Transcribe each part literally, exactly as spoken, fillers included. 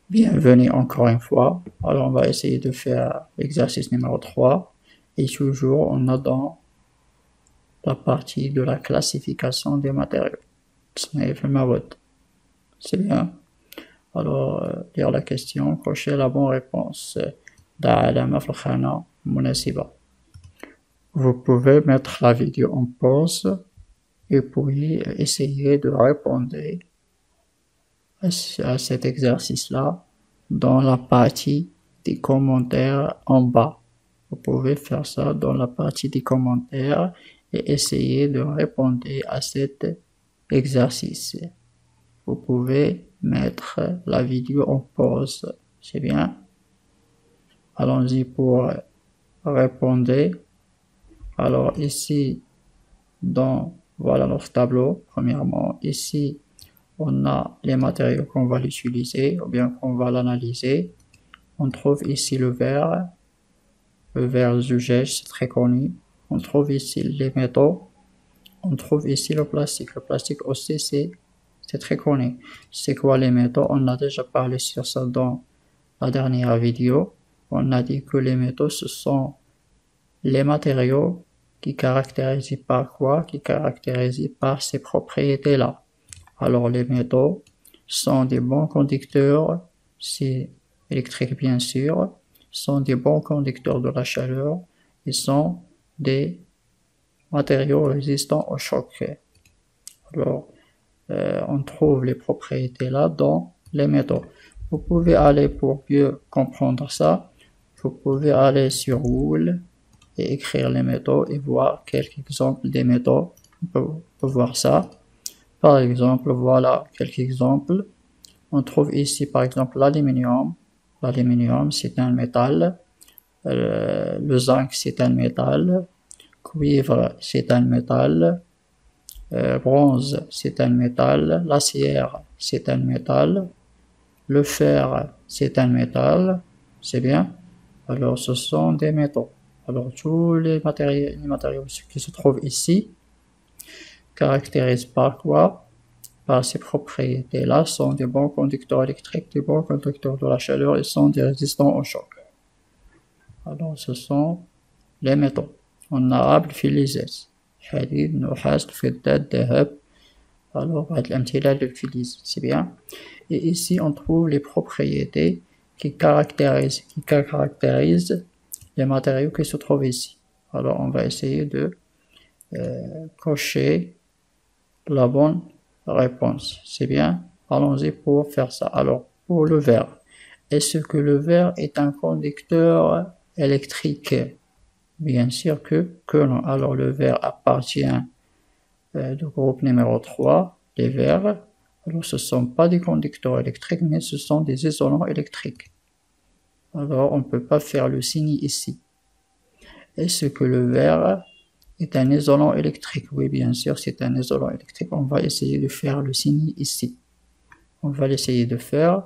Bienvenue encore une fois. Alors on va essayer de faire l'exercice numéro trois. Et toujours on a dans la partie de la classification des matériaux. C'est bien. Alors, euh, lire la question, cocher la bonne réponse. Vous pouvez mettre la vidéo en pause et puis essayer de répondre à cet exercice-là dans la partie des commentaires en bas. Vous pouvez faire ça dans la partie des commentaires et essayer de répondre à cet exercice. Vous pouvez mettre la vidéo en pause. C'est bien. Allons-y pour répondre. Alors ici, dans voilà notre tableau. Premièrement, ici, on a les matériaux qu'on va l'utiliser ou bien qu'on va l'analyser. On trouve ici le verre, le verre Zugej, c'est très connu. On trouve ici les métaux. On trouve ici le plastique. Le plastique aussi, c'est très connu. C'est quoi les métaux? On a déjà parlé sur ça dans la dernière vidéo. On a dit que les métaux, ce sont les matériaux qui caractérisent par quoi? Qui caractérisent par ces propriétés-là. Alors les métaux sont des bons conducteurs, c'est électrique bien sûr, sont des bons conducteurs de la chaleur et sont des matériaux résistants au choc. Alors euh, on trouve les propriétés là dans les métaux. Vous pouvez aller pour mieux comprendre ça, vous pouvez aller sur Google et écrire les métaux et voir quelques exemples des métaux. On peut, on peut voir ça. Par exemple, voilà quelques exemples. On trouve ici par exemple l'aluminium. L'aluminium c'est un métal. Euh, le zinc c'est un métal. Cuivre c'est un métal. Euh, bronze c'est un métal. L'acier c'est un métal. Le fer c'est un métal. C'est bien. Alors ce sont des métaux. Alors tous les matériaux, les matériaux qui se trouvent ici caractérisent par quoi? Par ces propriétés-là, sont des bons conducteurs électriques, des bons conducteurs de la chaleur et sont des résistants au choc. Alors ce sont les métaux. On a عبر فلزات حديد نحاس فضة ذهب. Alors c'est bien. Et ici on trouve les propriétés qui caractérisent, qui caractérisent les matériaux qui se trouvent ici. Alors on va essayer de euh, cocher la bonne réponse. C'est bien. Allons-y pour faire ça. Alors pour le verre, est-ce que le verre est un conducteur électrique? Bien sûr que, que non. Alors le verre appartient euh, du groupe numéro trois, les verres. Alors ce ne sont pas des conducteurs électriques, mais ce sont des isolants électriques. Alors on ne peut pas faire le signe ici. Est-ce que le verre est un isolant électrique? Oui, bien sûr, c'est un isolant électrique. On va essayer de faire le signe ici. On va l'essayer de faire.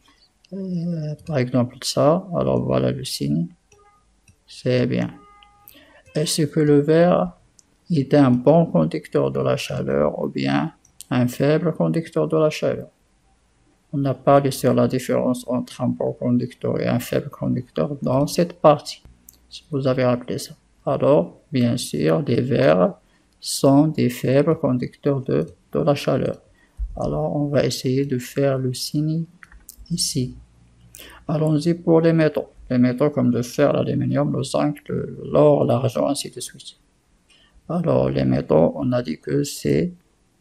Euh, par exemple ça. Alors voilà le signe. C'est bien. Est-ce que le verre est un bon conducteur de la chaleur ou bien un faible conducteur de la chaleur? On a parlé sur la différence entre un bon conducteur et un faible conducteur dans cette partie, si vous avez rappelé ça. Alors, bien sûr, les verres sont des faibles conducteurs de, de la chaleur. Alors, on va essayer de faire le signe ici. Allons-y pour les métaux. Les métaux comme le fer, l'aluminium, le zinc, l'or, l'argent, ainsi de suite. Alors, les métaux, on a dit que c'est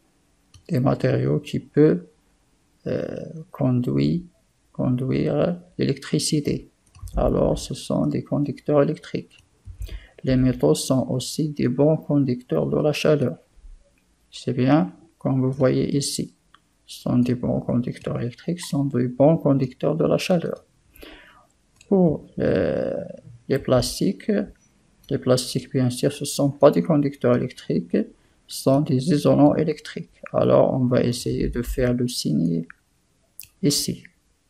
des matériaux qui peuvent euh, conduire, conduire l'électricité. Alors, ce sont des conducteurs électriques. Les métaux sont aussi des bons conducteurs de la chaleur. C'est bien, comme vous voyez ici. Ce sont des bons conducteurs électriques, ce sont des bons conducteurs de la chaleur. Pour euh, les plastiques, les plastiques, bien sûr, ce ne sont pas des conducteurs électriques, ce sont des isolants électriques. Alors, on va essayer de faire le signe ici.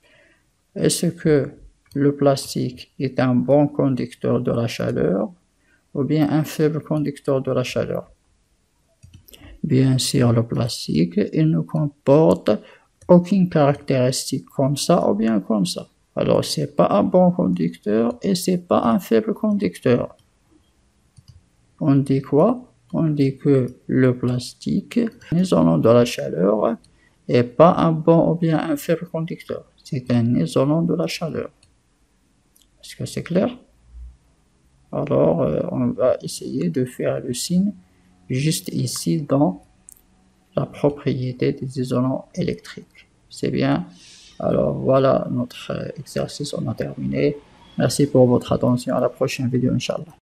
Est-ce que le plastique est un bon conducteur de la chaleur ou bien un faible conducteur de la chaleur? Bien sûr, le plastique, il ne comporte aucune caractéristique comme ça ou bien comme ça. Alors, c'est pas un bon conducteur et c'est pas un faible conducteur. On dit quoi? On dit que le plastique, isolant de la chaleur, est pas un bon ou bien un faible conducteur. C'est un isolant de la chaleur. Est-ce que c'est clair? Alors, euh, on va essayer de faire le signe juste ici dans la propriété des isolants électriques. C'est bien. Alors voilà, notre exercice, on a terminé. Merci pour votre attention. À la prochaine vidéo, Inch'Allah.